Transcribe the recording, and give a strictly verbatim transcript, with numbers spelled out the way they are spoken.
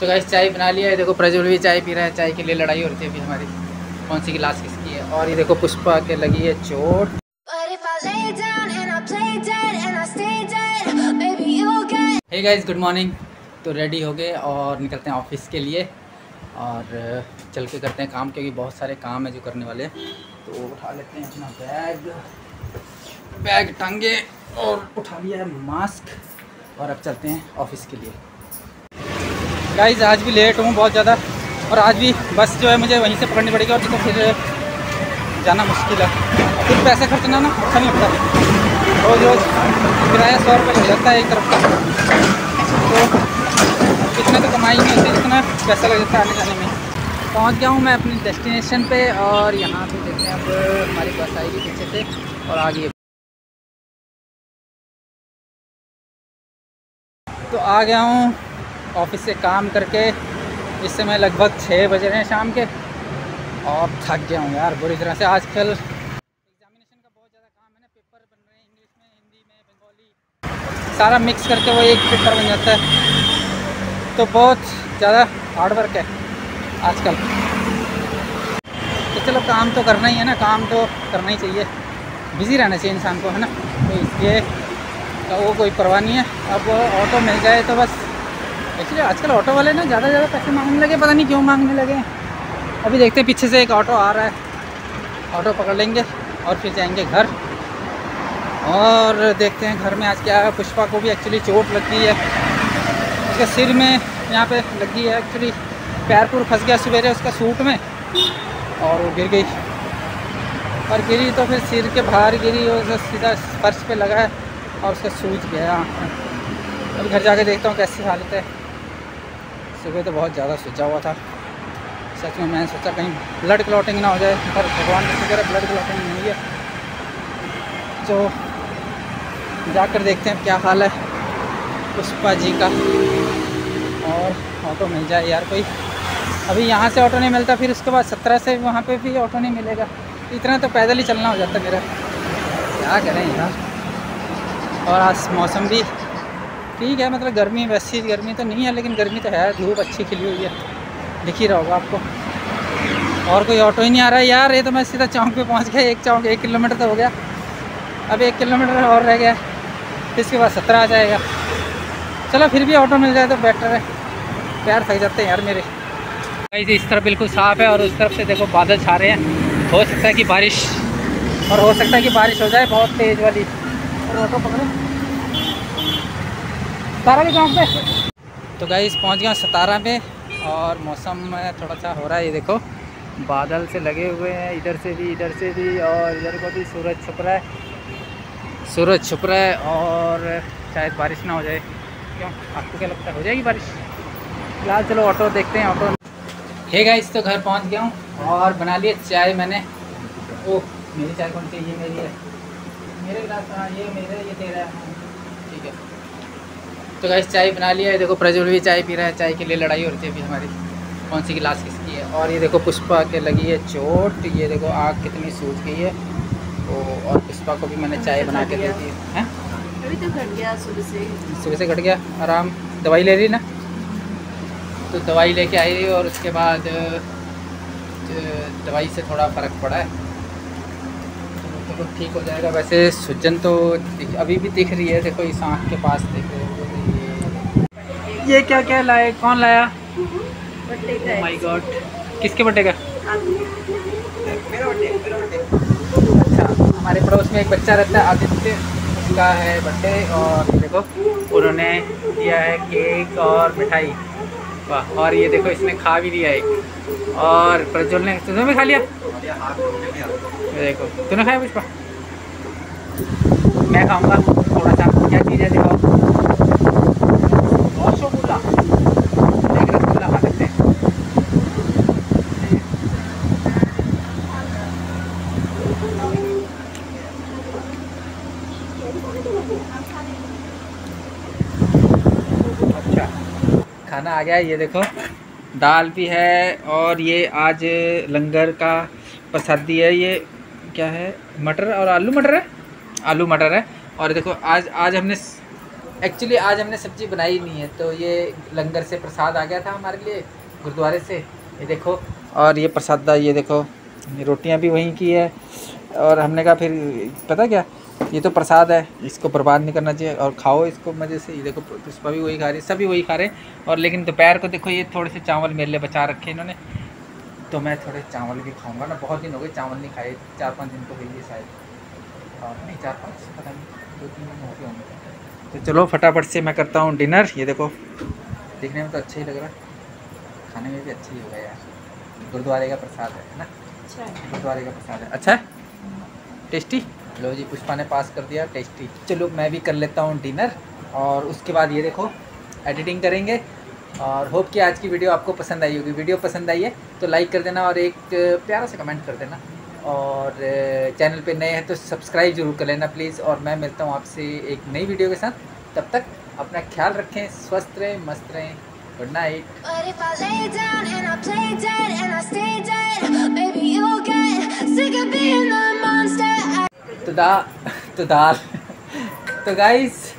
तो गाइस चाय बना लिया है। देखो प्रज्वल भी चाय पी रहा है। चाय के लिए लड़ाई हो रही थी अभी हमारी, कौन सी गिलास किसकी है। और ये देखो पुष्पा के लगी है चोट। Hey guys good morning. तो रेडी हो गए और निकलते हैं ऑफिस के लिए और चल के करते हैं काम, क्योंकि बहुत सारे काम है जो करने वाले हैं। तो उठा लेते हैं अपना बैग, बैग टांगे और उठा लिया है मास्क और अब चलते हैं ऑफिस के लिए। गाइस आज भी लेट हूँ बहुत ज़्यादा और आज भी बस जो है मुझे वहीं से पकड़नी पड़ेगी और देखो फिर जाना मुश्किल है। फिर पैसे खर्चना ना अच्छा नहीं लगता। रोज़ रोज़ किराया सौ रुपये लग जाता है एक तरफ का, तो इतना तो कमाई नहीं होती जितना पैसा लग जाता है आने जाने में। पहुँच गया हूँ मैं अपनी डेस्टिनेशन पे और यहाँ पे देखते हैं अब हमारी बस आएगी पीछे से और आगे। तो आ गया हूँ ऑफिस से काम करके। इस समय लगभग छः बज रहे हैं शाम के और थक गया हूँ यार बुरी तरह से। आजकल एग्जामिनेशन का बहुत ज़्यादा काम है ना, पेपर बन रहे हैं इंग्लिश में, हिंदी में, बंगाली, सारा मिक्स करके वो एक पेपर बन जाता है। तो बहुत ज़्यादा हार्ड वर्क है आजकल। तो चलो काम तो करना ही है ना, काम तो करना ही चाहिए, बिज़ी रहना चाहिए इंसान को, है ना। तो इसलिए तो वो कोई परवाह नहीं है। अब ऑटो मिल जाए तो बस। एक्चुअली आजकल ऑटो वाले ना ज़्यादा ज़्यादा पैसे मांगने लगे, पता नहीं क्यों मांगने लगे। अभी देखते हैं, पीछे से एक ऑटो आ रहा है, ऑटो पकड़ लेंगे और फिर जाएंगे घर। और देखते हैं घर में आज क्या है। पुष्पा को भी एक्चुअली चोट लग गई है, उसके सिर में यहाँ पे लगी है। एक्चुअली पैर पूर फंस गया सवेरे उसका सूट में और वो गिर गई और गिरी तो फिर सिर के बाहर गिरी और सीधा फर्श पे लगा है और उसका सूज गया। अभी घर जाके देखता हूँ कैसी हालत है। सुबह तो बहुत ज़्यादा सूजा हुआ था सच में। मैंने सोचा कहीं ब्लड क्लॉटिंग ना हो जाए, पर भगवान की शुक्र है ब्लड क्लॉटिंग नहीं है। तो जाकर देखते हैं क्या हाल है पुष्पा जी का और ऑटो मिल जाए यार कोई। अभी यहाँ से ऑटो नहीं मिलता, फिर उसके बाद सत्रह से वहाँ पे भी ऑटो नहीं मिलेगा। इतना तो पैदल ही चलना हो जाता मेरा, क्या करें यार। और आज मौसम भी ठीक है, मतलब गर्मी, वैसी गर्मी तो नहीं है लेकिन गर्मी तो है, धूप अच्छी खिली हुई है, दिख ही रहा होगा आपको। और कोई ऑटो ही नहीं आ रहा है यार। ये तो मैं सीधा चौक पे पहुंच गया। एक चौक एक किलोमीटर तो हो गया, अब एक किलोमीटर और रह गया, इसके बाद सत्रह आ जाएगा। चलो फिर भी ऑटो मिल जाए तो बेटर है, पैर थक जाते हैं यार मेरे। इस तरफ बिल्कुल साफ़ है और उस तरफ से देखो बादल छा रहे हैं। हो सकता है कि बारिश, और हो सकता है कि बारिश हो जाए बहुत तेज़ वाली। और ऑटो पकड़ो सतारा के चौक पे। तो गाइस पहुंच गया सतारा पे और मौसम थोड़ा सा हो रहा है, ये देखो बादल से लगे हुए हैं, इधर से भी इधर से भी और इधर को भी सूरज छुप रहा है, सूरज छुप रहा है और शायद बारिश ना हो जाए। क्यों, आपको क्या लगता है हो जाएगी बारिश? फिलहाल चलो ऑटो देखते हैं। ऑटो हे गाइस तो घर पहुंच गया हूँ और बना लिए चाय मैंने। ओह मेरी चाय कौन सी? ये मेरी है, मेरे गिलास। हाँ ये मेरे, ये तेरा है, ठीक है। तो गाइस चाय बना लिया है। देखो प्रज्वल भी चाय पी रहा है। चाय के लिए लड़ाई हो रही थी अभी हमारी, कौन सी गिलास किसकी है। और ये देखो पुष्पा के लगी है चोट, ये देखो आँख कितनी सूज गई है। तो और पुष्पा को भी मैंने चाय बना के दे दी है। अभी तो घट गया सुबह से, सुबह से घट गया। आराम, दवाई ले रही ना? तो दवाई लेके आई और उसके बाद दवाई से थोड़ा फ़र्क पड़ा है, तो ठीक हो जाएगा। वैसे सूजन तो अभी भी दिख रही है, देखो इस आँख के पास देखो। ये, ये क्या क्या लाए, कौन लाया? बर्थडे का। माय गॉड, किसके बर्थडे का? मेरा बर्थडे, मेरा बर्थडे। अच्छा, हमारे पड़ोस में एक बच्चा रहता है आदित्य, उसका है बर्थडे और देखो उन्होंने दिया है केक और मिठाई। वाह, और ये देखो इसने खा भी लिया एक, और प्रज्वल ने, तुमने भी खा लिया? ये देखो तूने खाया पुष्पा? मैं खाऊंगा थोड़ा सा। क्या चीज़ है देखो, रसगुल्ला, एक रसगुल्ला खा सकते हैं। अच्छा खाना आ गया, ये देखो दाल भी है और ये आज लंगर का प्रसादी है। ये क्या है? मटर और आलू मटर है, आलू मटर है। और देखो आज आज हमने एक्चुअली आज हमने सब्जी बनाई नहीं है, तो ये लंगर से प्रसाद आ गया था हमारे लिए गुरुद्वारे से, ये देखो। और ये प्रसाद, ये देखो, ये रोटियां भी वहीं की है। और हमने कहा फिर पता क्या, ये तो प्रसाद है, इसको बर्बाद नहीं करना चाहिए और खाओ इसको मज़े से। ये देखो पुष्पा भी वही खा रही है, सभी वही खा रहे हैं। और लेकिन दोपहर को देखो, ये थोड़े से चावल मेरे लिए बचा रखे इन्होंने, तो मैं थोड़े चावल भी खाऊंगा ना। बहुत दिन हो गए चावल नहीं खाए, चार पाँच दिन तो हुई है शायद, और नहीं चार पाँच, पता नहीं, दो तीन दिन हो गए होंगे। तो चलो फटाफट से मैं करता हूँ डिनर। ये देखो देखने में तो अच्छा ही लग रहा है, खाने में भी अच्छा ही होगा यार। गुरुद्वारे का प्रसाद है ना, गुरुद्वारे का प्रसाद है, अच्छा है, टेस्टी। लो जी, पुष्पा ने पास कर दिया, टेस्टी। चलो मैं भी कर लेता हूँ डिनर, और उसके बाद ये देखो एडिटिंग करेंगे। और होप कि आज की वीडियो आपको पसंद आई होगी। वीडियो पसंद आई है तो लाइक कर देना और एक प्यारा सा कमेंट कर देना। और चैनल पे नए हैं तो सब्सक्राइब जरूर कर लेना प्लीज़। और मैं मिलता हूँ आपसे एक नई वीडियो के साथ, तब तक अपना ख्याल रखें, स्वस्थ रहें, मस्त रहें। Good night. तो दा तो दाल तो गाइस